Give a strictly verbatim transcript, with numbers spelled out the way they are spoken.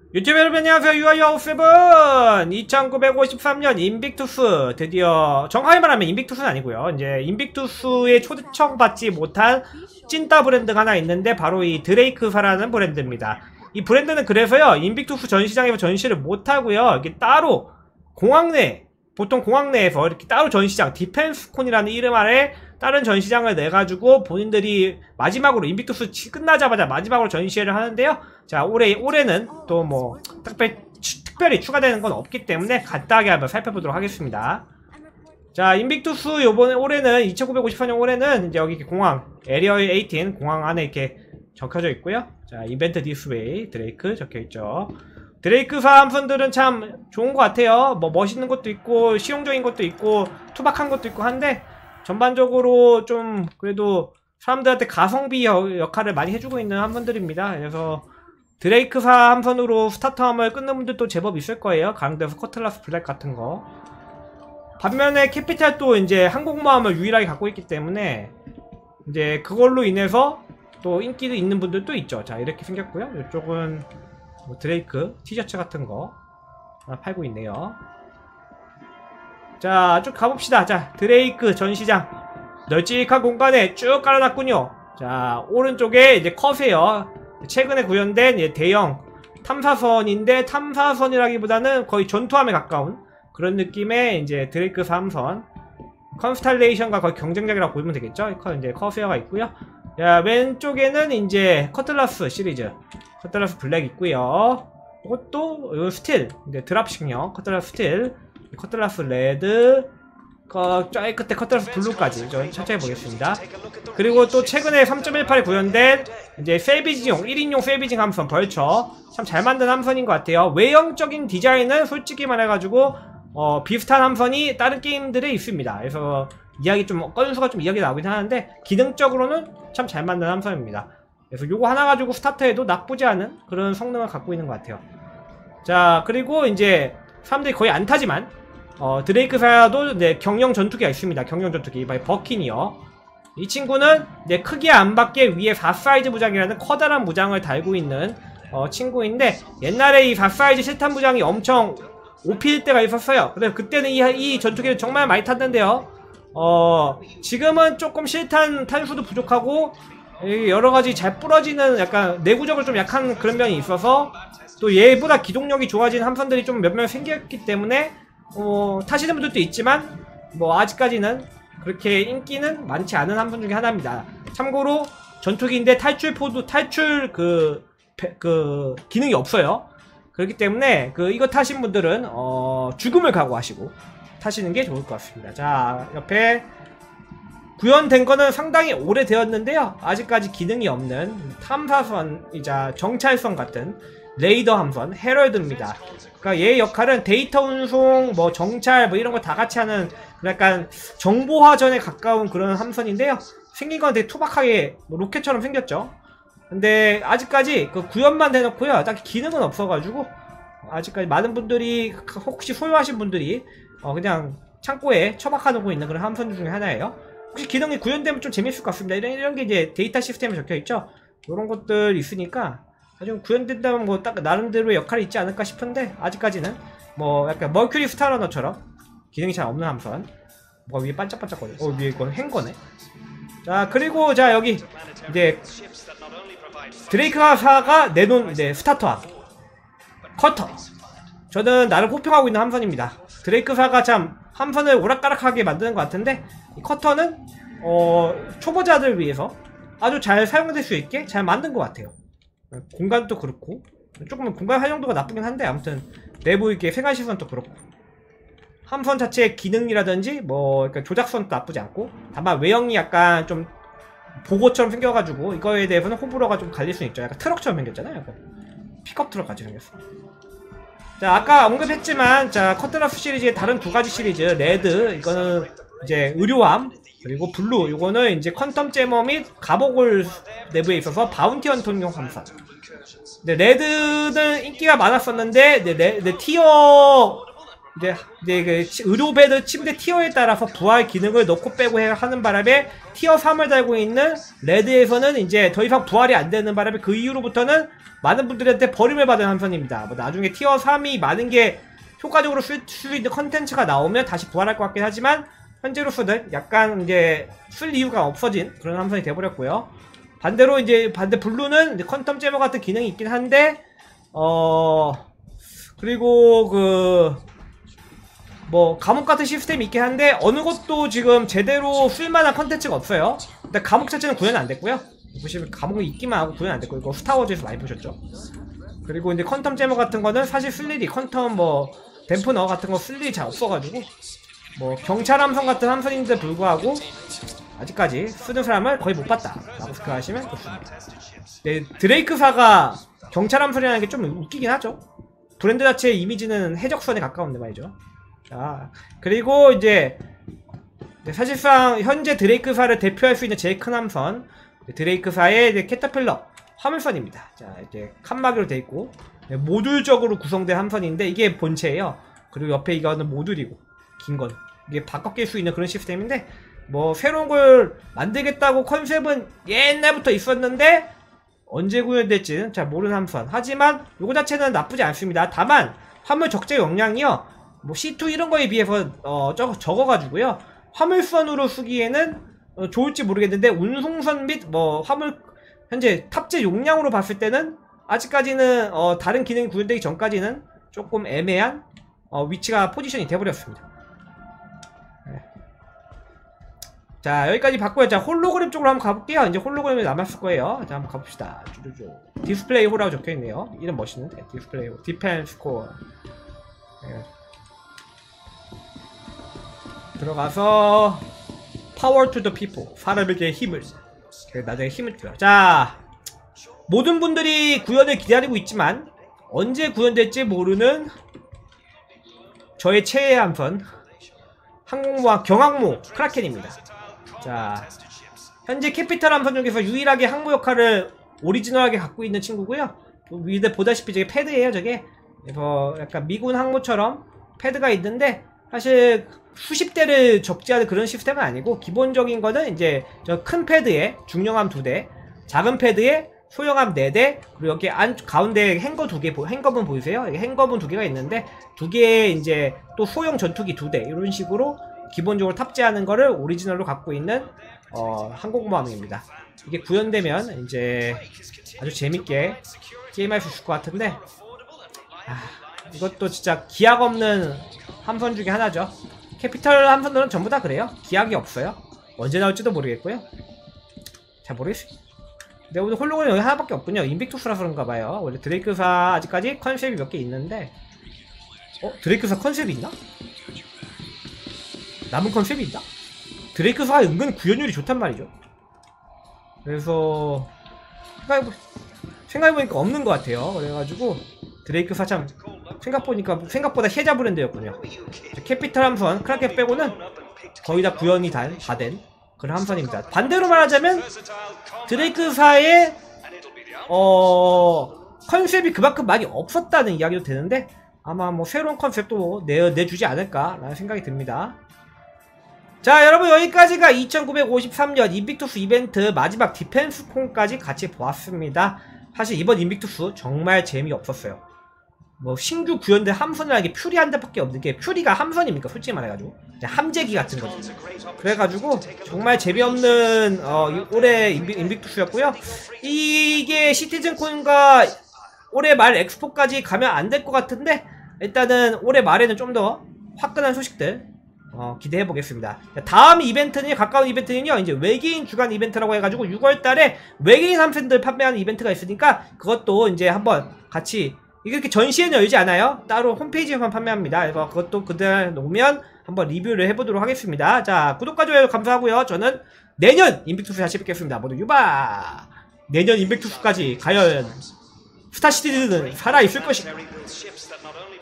유튜브 여러분 안녕하세요. 유아유아오세븐 이천구백오십삼 년 인빅투스 드디어 정확히 말하면 인빅투스는 아니고요. 이제 인빅투스에 초청받지 못한 찐따 브랜드가 하나 있는데 바로 이 드레이크사라는 브랜드입니다. 이 브랜드는 그래서요 인빅투스 전시장에서 전시를 못하고요 이렇게 따로 공항 내 보통 공항 내에서 이렇게 따로 전시장 디펜스콘이라는 이름 아래 다른 전시장을 내가지고 본인들이 마지막으로 인빅투스 끝나자마자 마지막으로 전시회를 하는데요. 자 올해 올해는 또 뭐 특별히, 특별히 추가되는 건 없기 때문에 간단하게 한번 살펴보도록 하겠습니다. 자 인빅투스 요번에 올해는 이천구백오십사 년 올해는 이제 여기 공항 에리어 에이틴 공항 안에 이렇게 적혀져 있고요. 자 이벤트 디스웨이 드레이크 적혀있죠. 드레이크사 함선들은 참 좋은 것 같아요. 뭐 멋있는 것도 있고 실용적인 것도 있고 투박한 것도 있고 한데 전반적으로 좀 그래도 사람들한테 가성비 역할을 많이 해주고 있는 함선들입니다. 그래서 드레이크사 함선으로 스타트함을 끊는 분들도 제법 있을 거예요. 강대에서 커틀라스 블랙 같은 거. 반면에 캐피탈도 이제 항공모함을 유일하게 갖고 있기 때문에 이제 그걸로 인해서 또 인기도 있는 분들도 있죠. 자 이렇게 생겼고요. 이쪽은 뭐 드레이크 티셔츠 같은 거 하나 팔고 있네요. 자 쭉 가봅시다. 자 드레이크 전시장 널찍한 공간에 쭉 깔아놨군요. 자 오른쪽에 이제 컷이에요. 최근에 구현된 이제 대형 탐사선인데 탐사선이라기보다는 거의 전투함에 가까운 그런 느낌의 이제 드레이크사 함선 컨스탈레이션과 거의 경쟁력이라고 보면 되겠죠. 이제 커세어가 있고요. 자 왼쪽에는 이제 커틀라스 시리즈 커틀라스 블랙 있고요. 이것도 이거 스틸 이제 드랍식형 커틀라스 스틸 커틀라스 레드 저 끝에 커틀라스 블루까지 좀 천천히 보겠습니다. 그리고 또 최근에 삼 점 일팔에 구현된 이제 세비징용 일 인용 세비징 함선 벌처 참 잘 만든 함선인 것 같아요. 외형적인 디자인은 솔직히 말해가지고 어 비슷한 함선이 다른 게임들에 있습니다. 그래서 이야기 좀 건수가 좀 이야기 나오긴 하는데 기능적으로는 참 잘 만든 함선입니다. 그래서 요거 하나 가지고 스타트해도 나쁘지 않은 그런 성능을 갖고 있는 것 같아요. 자 그리고 이제 사람들이 거의 안 타지만 어, 드레이크사도 네, 경영 전투기가 있습니다. 경영 전투기 바로 버킨이요. 이 친구는 네, 크기에 안 받게 위에 사 사이즈 무장이라는 커다란 무장을 달고 있는 어, 친구인데 옛날에 이 사 사이즈 실탄 무장이 엄청 오피일 때가 있었어요. 그래서 그때는 이, 이 전투기를 정말 많이 탔는데요. 어, 지금은 조금 실탄 탄수도 부족하고 여러가지 잘 부러지는 약간 내구적으로 좀 약한 그런 면이 있어서 또 얘보다 기동력이 좋아진 함선들이 좀 몇 명 생겼기 때문에 어, 타시는 분들도 있지만 뭐 아직까지는 그렇게 인기는 많지 않은 함선 중에 하나입니다. 참고로 전투기인데 탈출 포도 탈출 그, 그 기능이 없어요. 그렇기 때문에 그 이거 타신 분들은 어, 죽음을 각오하시고 타시는 게 좋을 것 같습니다. 자 옆에 구현된 거는 상당히 오래되었는데요. 아직까지 기능이 없는 탐사선이자 정찰선 같은 레이더 함선 헤럴드입니다. 그러니까 얘의 역할은 데이터 운송, 뭐 정찰, 뭐 이런 거 다 같이 하는 약간 정보화전에 가까운 그런 함선인데요. 생긴 건 되게 투박하게 뭐 로켓처럼 생겼죠. 근데 아직까지 그 구현만 해놓고요. 딱히 기능은 없어가지고 아직까지 많은 분들이 혹시 소유하신 분들이 어 그냥 창고에 처박아놓고 있는 그런 함선 중에 하나예요. 혹시 기능이 구현되면 좀 재밌을 것 같습니다. 이런, 이런 게 이제 데이터 시스템에 적혀있죠. 이런 것들 있으니까 나중에 구현된다면 뭐 딱 나름대로의 역할이 있지 않을까 싶은데 아직까지는 뭐 약간 머큐리 스타러너처럼 기능이 잘 없는 함선 뭐가 위에 반짝반짝거려. 어 위에 이건 행거네. 자 그리고 자 여기 이제 드레이크사가 내놓은 이제 스타터함 커터 저는 나를 호평하고 있는 함선입니다. 드레이크사가 참 함선을 오락가락하게 만드는 것 같은데 이 커터는 어 초보자들 위해서 아주 잘 사용될 수 있게 잘 만든 것 같아요. 공간도 그렇고 조금 공간 활용도가 나쁘긴 한데 아무튼 내부 이렇게 생활시선도 그렇고 함선 자체의 기능이라든지 뭐 그러니까 조작선도 나쁘지 않고 다만 외형이 약간 좀 보고처럼 생겨가지고 이거에 대해서는 호불호가 좀 갈릴 수 있죠. 약간 트럭처럼 생겼잖아요. 약간 픽업 트럭 같이 생겼어. 자 아까 언급했지만 자 커틀라스 시리즈의 다른 두 가지 시리즈 레드 이거는 이제 의료함 그리고 블루 요거는 이제 퀀텀 제머 및 가복을 내부에 있어서 바운티 헌터용 함선. 네, 레드는 인기가 많았었는데 네, 레, 네, 티어 이제, 이제 그 의료베드 침대 티어에 따라서 부활 기능을 넣고 빼고 해 하는 바람에 티어 삼을 달고 있는 레드에서는 이제 더 이상 부활이 안 되는 바람에 그 이후로부터는 많은 분들한테 버림을 받은 함선입니다. 뭐 나중에 티어 삼이 많은 게 효과적으로 쓸 수 있는 컨텐츠가 나오면 다시 부활할 것 같긴 하지만 현재로서는 약간 이제 쓸 이유가 없어진 그런 함선이 돼버렸고요. 반대로 이제 반대 블루는 이제 퀀텀 제머 같은 기능이 있긴 한데 어 그리고 그 뭐 감옥 같은 시스템이 있긴 한데 어느 것도 지금 제대로 쓸만한 컨텐츠가 없어요. 일단 감옥 자체는 구현이 안 됐고요. 보시면 감옥이 있기만 하고 구현 안 됐고 이거 스타워즈에서 많이 보셨죠. 그리고 이제 퀀텀 제머 같은 거는 사실 쓸 일이 퀀텀 뭐 댐프너 같은 거 쓸 일이 잘 없어가지고 뭐 경찰 함선 같은 함선인데 불구하고 아직까지 쓰는 사람을 거의 못 봤다 라고 생각하시면 좋습니다. 네, 드레이크사가 경찰 함선이라는 게 좀 웃기긴 하죠. 브랜드 자체의 이미지는 해적선에 가까운데 말이죠. 자, 그리고 이제 사실상 현재 드레이크사를 대표할 수 있는 제일 큰 함선 드레이크사의 이제 캐터필러 화물선입니다. 자, 이제 칸막이로 되어 있고 모듈적으로 구성된 함선인데 이게 본체예요. 그리고 옆에 이거는 모듈이고 긴 건 이게 바꿔 낄 수 있는 그런 시스템인데 뭐 새로운 걸 만들겠다고 컨셉은 옛날부터 있었는데 언제 구현될지는 잘 모르는 함선. 하지만 요거 자체는 나쁘지 않습니다. 다만 화물 적재 용량이요 뭐 씨 투 이런 거에 비해서 어 적, 적어가지고요 화물선으로 쓰기에는 어, 좋을지 모르겠는데 운송선 및 뭐 화물 현재 탑재 용량으로 봤을 때는 아직까지는 어, 다른 기능이 구현되기 전까지는 조금 애매한 어, 위치가 포지션이 돼버렸습니다. 네. 자, 여기까지 봤고요. 자, 홀로그램 쪽으로 한번 가볼게요. 이제 홀로그램이 남았을 거예요. 자, 한번 가봅시다. 쭈쭈쭈. 디스플레이 호라고 적혀있네요. 이름 멋있는데. 디스플레이 호. 디펜스 코어. 네. 들어가서 파워 투 더 피플. 사람에게 힘을. 나중에 힘을 줘요. 자, 모든 분들이 구현을 기다리고 있지만 언제 구현될지 모르는 저의 최애 함선 항공모함 경항모 크라켄입니다. 자, 현재 캐피탈 함선 중에서 유일하게 항모 역할을 오리지널하게 갖고 있는 친구고요. 위에 보다시피 저게 패드예요. 저게 그래서 약간 미군 항모처럼 패드가 있는데 사실 수십 대를 적재하는 그런 시스템은 아니고 기본적인 거는 이제 저 큰 패드에 중형함 두 대, 작은 패드에 소형함 네 대, 그리고 여기 안 가운데 행거 두 개, 행거분 보이세요? 여기 행거분 두 개가 있는데 두 개의 이제 또 소형 전투기 두 대 이런 식으로 기본적으로 탑재하는 거를 오리지널로 갖고 있는 어, 항공모함입니다. 이게 구현되면 이제 아주 재밌게 게임할 수 있을 것 같은데 아, 이것도 진짜 기약 없는 함선 중에 하나죠. 캐피털 함선들은 전부 다 그래요. 기약이 없어요. 언제 나올지도 모르겠고요. 잘 모르겠어요. 근데 오늘 홀로그램 여기 하나밖에 없군요. 인빅투스라서 그런가봐요. 원래 드레이크사 아직까지 컨셉이 몇 개 있는데 어? 드레이크사 컨셉이 있나? 남은 컨셉이 있나? 드레이크사가 은근 구현율이 좋단 말이죠. 그래서 생각해보... 생각해보니까 없는 것 같아요. 그래가지고 드레이크사 참 생각보니까 생각보다 혜자 브랜드였군요. 캐피탈 함선 크라켄 빼고는 거의 다 구현이 다 된 그런 함선입니다. 반대로 말하자면 드레이크사의 어 컨셉이 그만큼 많이 없었다는 이야기도 되는데 아마 뭐 새로운 컨셉도 내, 내주지 않을까라는 생각이 듭니다. 자, 여러분 여기까지가 이천구백오십삼 년 인빅투스 이벤트 마지막 디펜스 콘까지 같이 보았습니다. 사실 이번 인빅투스 정말 재미없었어요. 뭐 신규 구현된 함선이라는 게 퓨리 한 대밖에 없는 게 퓨리가 함선입니까? 솔직히 말해가지고 함재기 같은 거지. 그래가지고 정말 재미없는 어, 올해 인빅, 인빅투스였고요. 이게 시티즌콘과 올해 말 엑스포까지 가면 안 될 것 같은데 일단은 올해 말에는 좀 더 화끈한 소식들 어, 기대해보겠습니다. 다음 이벤트는 가까운 이벤트는요 이제 외계인 주간 이벤트라고 해가지고 유월 달에 외계인 함선들 판매하는 이벤트가 있으니까 그것도 이제 한번 같이 이렇게 전시회는 열지 않아요. 따로 홈페이지에만 판매합니다. 그래서 그것도 그날 오면 한번 리뷰를 해보도록 하겠습니다. 자, 구독과 좋아요 감사하고요. 저는 내년 인빅투스 다시 뵙겠습니다. 모두 유바! 내년 인빅투스까지 과연 스타시티즈는 살아있을 것인가?